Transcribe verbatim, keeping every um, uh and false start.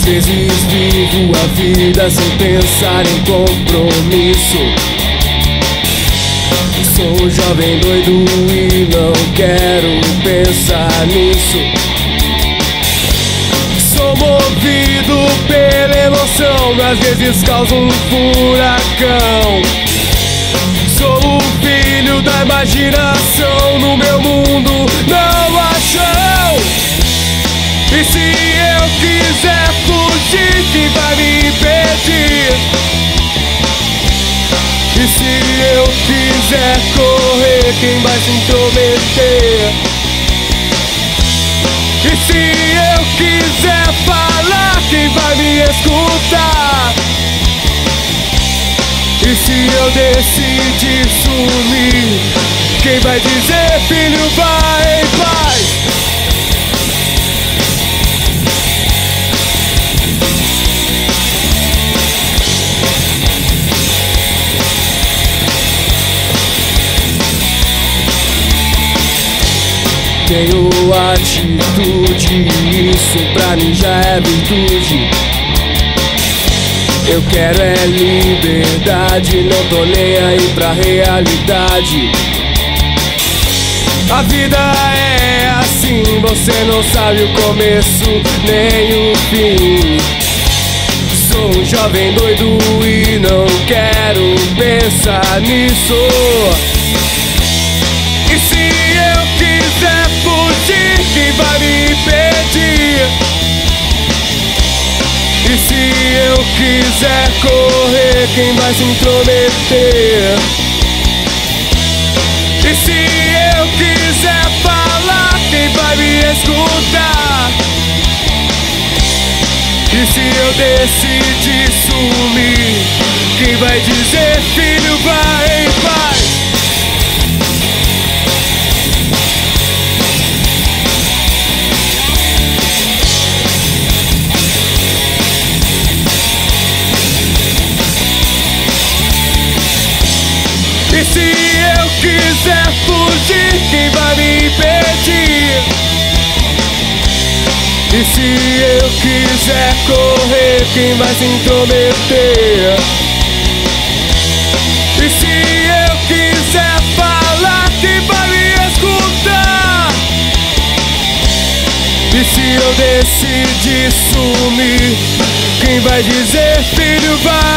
vezes vivo a vida sem pensar em compromisso. Sou um jovem doido e não quero pensar nisso. Sou movido pela emoção, às vezes causo um furacão. Sou o filho da imaginação, no meu mundo não há chão. E se eu quiser fugir, quem vai me impedir? E se eu quiser correr, quem vai se intrometer? E se eu quiser falar, quem vai me escutar? E se eu decidir sumir, quem vai dizer, filho, vai em paz? Tenho atitude, isso pra mim já é virtude. Eu quero é liberdade, não tô nem aí pra realidade. A vida é assim, você não sabe o começo nem o fim. Sou um jovem doido e não quero pensar nisso. E se eu quiser fugir, quem vai me impedir? E se eu quiser correr, quem vai se intrometer? E se eu quiser falar, quem vai me escutar? E se eu decidir sumir, quem vai dizer, filho, vai em paz? E se eu quiser fugir, quem vai me impedir? E se eu quiser correr, quem vai se intrometer? E se eu quiser falar, quem vai me escutar? E se eu decidir sumir, quem vai dizer, filho, vai?